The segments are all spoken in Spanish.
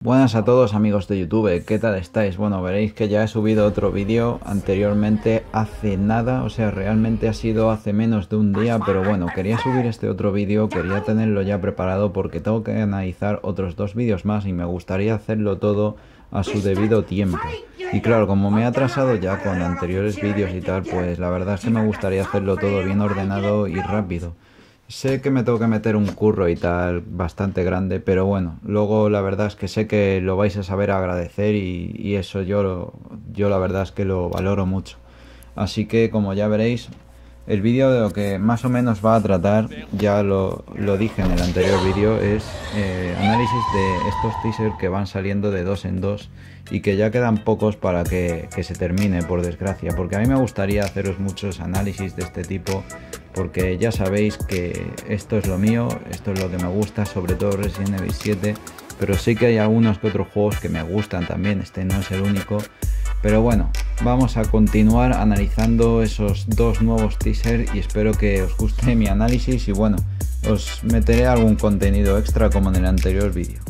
Buenas a todos amigos de YouTube, ¿qué tal estáis? Bueno, veréis que ya he subido otro vídeo anteriormente hace nada, o sea, realmente ha sido hace menos de un día, pero bueno, quería subir este otro vídeo, quería tenerlo ya preparado porque tengo que analizar otros dos vídeos más y me gustaría hacerlo todo a su debido tiempo. Y claro, como me he atrasado ya con anteriores vídeos y tal, pues la verdad es que me gustaría hacerlo todo bien ordenado y rápido. Sé que me tengo que meter un curro y tal bastante grande, pero bueno, luego la verdad es que sé que lo vais a saber agradecer y eso yo la verdad es que lo valoro mucho. Así que como ya veréis, el vídeo de lo que más o menos va a tratar, ya lo dije en el anterior vídeo, es análisis de estos teasers que van saliendo de dos en dos y que ya quedan pocos para que se termine, por desgracia, porque a mí me gustaría haceros muchos análisis de este tipo, porque ya sabéis que esto es lo mío, esto es lo que me gusta, sobre todo Resident Evil 7, pero sí que hay algunos que otros juegos que me gustan también, este no es el único. Pero bueno, vamos a continuar analizando esos dos nuevos teasers y espero que os guste mi análisis y bueno, os meteré algún contenido extra como en el anterior vídeo.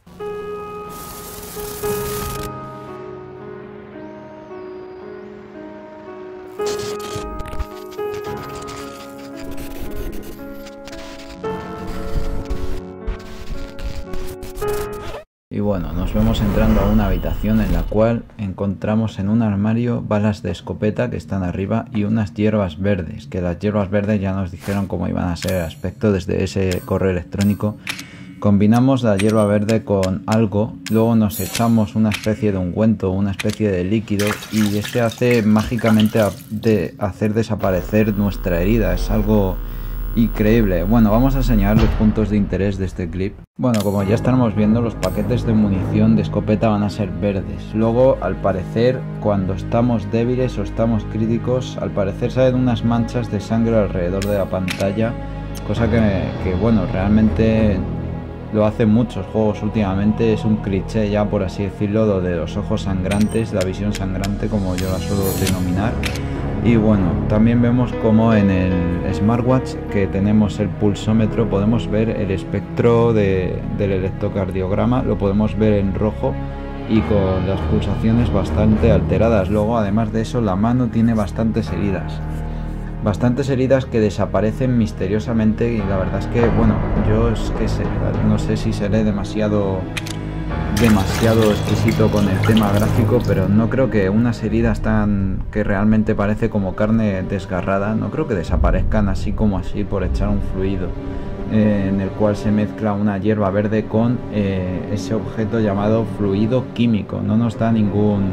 Y bueno, nos vemos entrando a una habitación en la cual encontramos en un armario balas de escopeta que están arriba y unas hierbas verdes, que las hierbas verdes ya nos dijeron cómo iban a ser el aspecto desde ese correo electrónico. Combinamos la hierba verde con algo, luego nos echamos una especie de ungüento, una especie de líquido y este hace mágicamente hacer desaparecer nuestra herida, es algo increíble. Bueno, vamos a señalar los puntos de interés de este clip. Bueno, como ya estamos viendo, los paquetes de munición de escopeta van a ser verdes. Luego, al parecer, cuando estamos débiles o estamos críticos, al parecer salen unas manchas de sangre alrededor de la pantalla, cosa que bueno, realmente lo hacen muchos juegos últimamente, es un cliché ya, por así decirlo, lo de los ojos sangrantes, la visión sangrante, como yo la suelo denominar. Y bueno, también vemos como en el smartwatch que tenemos el pulsómetro, podemos ver el espectro del electrocardiograma, lo podemos ver en rojo y con las pulsaciones bastante alteradas. Luego, además de eso, la mano tiene bastantes heridas que desaparecen misteriosamente y la verdad es que, bueno, yo es que no sé si seré demasiado exquisito con el tema gráfico, pero no creo que unas heridas que realmente parece como carne desgarrada, no creo que desaparezcan así como así por echar un fluido en el cual se mezcla una hierba verde con ese objeto llamado fluido químico. No nos da ninguna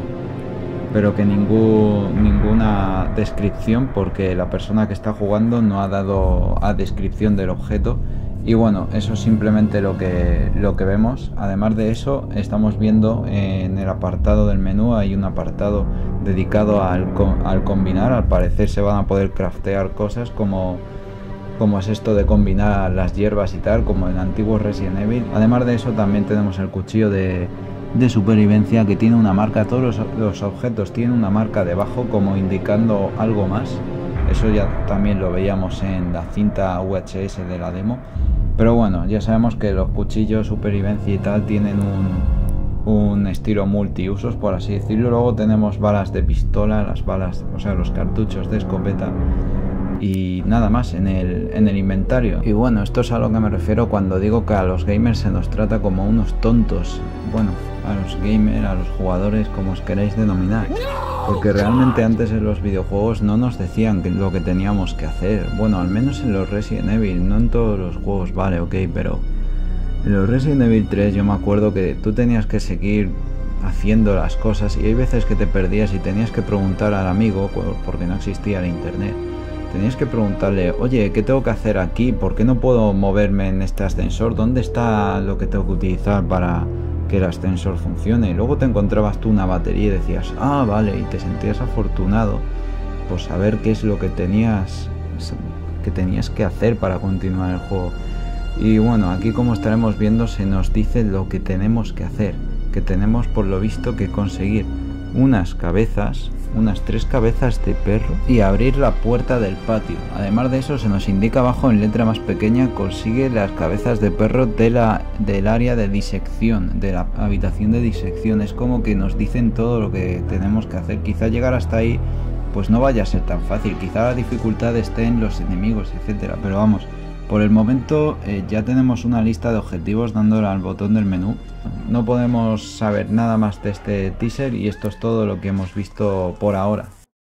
descripción porque la persona que está jugando no ha dado a descripción del objeto. Y bueno, eso es simplemente lo que vemos. Además de eso, estamos viendo en el apartado del menú, hay un apartado dedicado al combinar. Al parecer se van a poder craftear cosas como es esto de combinar las hierbas y tal, como en antiguos Resident Evil. Además de eso, también tenemos el cuchillo de supervivencia que tiene una marca. Todos los objetos tienen una marca debajo como indicando algo más. Eso ya también lo veíamos en la cinta VHS de la demo. Pero bueno, ya sabemos que los cuchillos supervivencia y tal tienen un estilo multiusos, por así decirlo. Luego tenemos balas de pistola, los cartuchos de escopeta y nada más en el inventario. Y bueno, esto es a lo que me refiero cuando digo que a los gamers se nos trata como unos tontos. Bueno, a los gamers, a los jugadores, como os queréis denominar, porque realmente antes en los videojuegos no nos decían lo que teníamos que hacer. Bueno, al menos en los Resident Evil, no en todos los juegos, vale, ok, pero en los Resident Evil 3 yo me acuerdo que tú tenías que seguir haciendo las cosas y hay veces que te perdías y tenías que preguntar al amigo, porque no existía el internet. Tenías que preguntarle, oye, ¿qué tengo que hacer aquí? ¿Por qué no puedo moverme en este ascensor? ¿Dónde está lo que tengo que utilizar para que el ascensor funcione? Y luego te encontrabas tú una batería y decías, ah, vale, y te sentías afortunado por saber qué es lo que tenías que hacer para continuar el juego. Y bueno, aquí como estaremos viendo se nos dice lo que tenemos que hacer, que tenemos por lo visto que conseguir unas cabezas unas 3 cabezas de perro y abrir la puerta del patio. Además de eso, se nos indica abajo en letra más pequeña: consigue las cabezas de perro del área de disección, de la habitación de disección. Es como que nos dicen todo lo que tenemos que hacer. Quizá llegar hasta ahí pues no vaya a ser tan fácil, quizá la dificultad esté en los enemigos, etcétera, pero vamos, por el momento ya tenemos una lista de objetivos dándole al botón del menú. No podemos saber nada más de este teaser y esto es todo lo que hemos visto por ahora.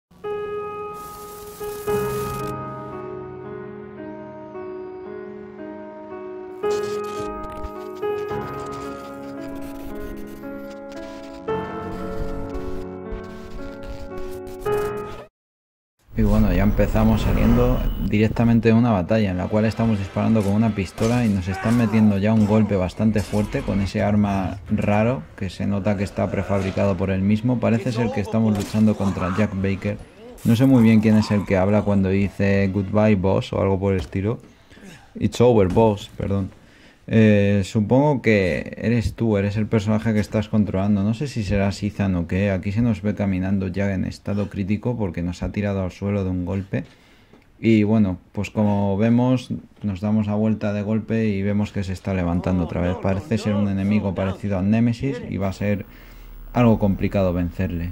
Y bueno, ya empezamos saliendo directamente de una batalla en la cual estamos disparando con una pistola y nos están metiendo ya un golpe bastante fuerte con ese arma raro que se nota que está prefabricado por él mismo. Parece ser que estamos luchando contra Jack Baker. No sé muy bien quién es el que habla cuando dice goodbye boss o algo por el estilo. It's over boss, perdón. Supongo que eres tú, eres el personaje que estás controlando. No sé si será Ethan o qué. Aquí se nos ve caminando ya en estado crítico porque nos ha tirado al suelo de un golpe. Y bueno, pues como vemos, nos damos la vuelta de golpe y vemos que se está levantando otra vez. Parece ser un enemigo parecido a Nemesis y va a ser algo complicado vencerle.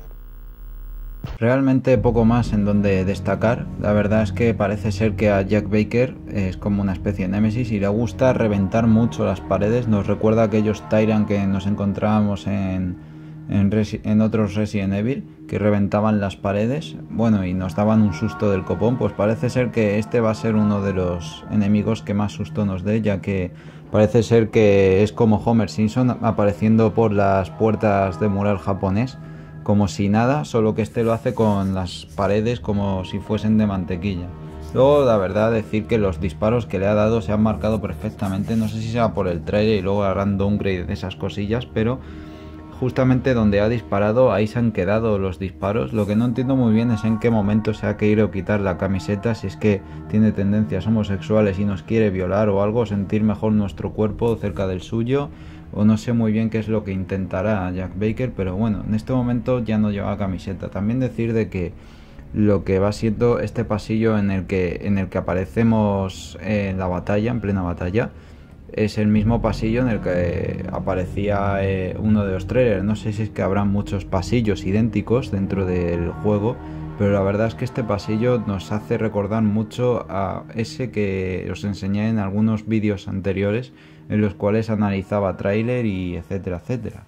Realmente poco más en donde destacar. La verdad es que parece ser que a Jack Baker es como una especie de Némesis y le gusta reventar mucho las paredes. Nos recuerda a aquellos Tyrant que nos encontrábamos en otros Resident Evil, que reventaban las paredes, bueno, y nos daban un susto del copón. Pues parece ser que este va a ser uno de los enemigos que más susto nos dé, ya que parece ser que es como Homer Simpson apareciendo por las puertas de mural japonés como si nada, solo que este lo hace con las paredes como si fuesen de mantequilla. Luego, la verdad, decir que los disparos que le ha dado se han marcado perfectamente. No sé si sea por el trailer y luego harán downgrade de esas cosillas, pero justamente donde ha disparado, ahí se han quedado los disparos. Lo que no entiendo muy bien es en qué momento se ha querido quitar la camiseta, si es que tiene tendencias homosexuales y nos quiere violar o algo, sentir mejor nuestro cuerpo cerca del suyo, o no sé muy bien qué es lo que intentará Jack Baker, pero bueno, en este momento ya no lleva camiseta. También decir de que lo que va siendo este pasillo en el que aparecemos en la batalla, en plena batalla, es el mismo pasillo en el que aparecía uno de los trailers. No sé si es que habrá muchos pasillos idénticos dentro del juego, pero la verdad es que este pasillo nos hace recordar mucho a ese que os enseñé en algunos vídeos anteriores, en los cuales analizaba tráiler y etcétera, etcétera.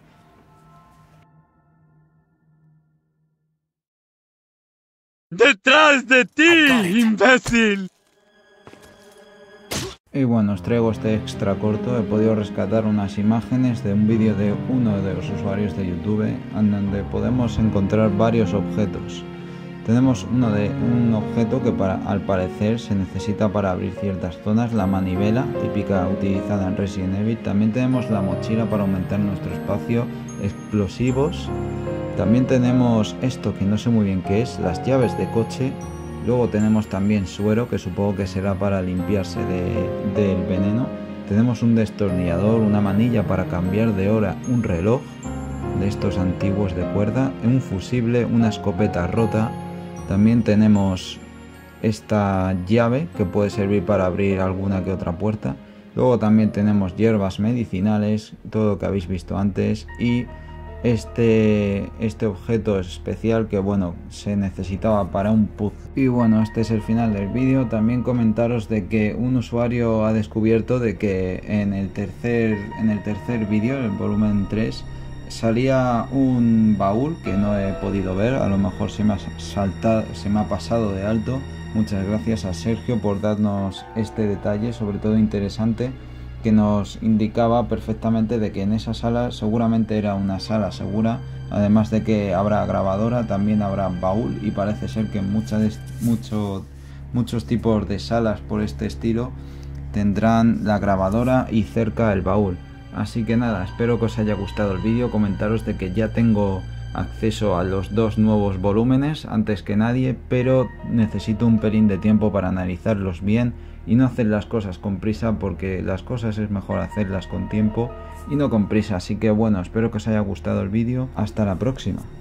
¡Detrás de ti, imbécil! Y bueno, os traigo este extra corto. He podido rescatar unas imágenes de un vídeo de uno de los usuarios de YouTube en donde podemos encontrar varios objetos. Tenemos un objeto que al parecer se necesita para abrir ciertas zonas, la manivela típica utilizada en Resident Evil. También tenemos la mochila para aumentar nuestro espacio, explosivos. También tenemos esto que no sé muy bien qué es, las llaves de coche. Luego tenemos también suero, que supongo que será para limpiarse del veneno. Tenemos un destornillador, una manilla para cambiar de hora, un reloj de estos antiguos de cuerda, un fusible, una escopeta rota. También tenemos esta llave que puede servir para abrir alguna que otra puerta. Luego también tenemos hierbas medicinales, todo lo que habéis visto antes, y este objeto especial que bueno, se necesitaba para un puzzle. Y bueno, este es el final del vídeo. También comentaros de que un usuario ha descubierto de que en el tercer vídeo, el volumen 3, salía un baúl que no he podido ver, a lo mejor se me ha pasado de alto. Muchas gracias a Sergio por darnos este detalle, sobre todo interesante, que nos indicaba perfectamente de que en esa sala seguramente era una sala segura. Además de que habrá grabadora, también habrá baúl, y parece ser que en muchos tipos de salas por este estilo tendrán la grabadora y cerca el baúl. Así que nada, espero que os haya gustado el vídeo. Comentaros de que ya tengo acceso a los 2 nuevos volúmenes antes que nadie, pero necesito un pelín de tiempo para analizarlos bien y no hacer las cosas con prisa, porque las cosas es mejor hacerlas con tiempo y no con prisa. Así que bueno, espero que os haya gustado el vídeo. Hasta la próxima.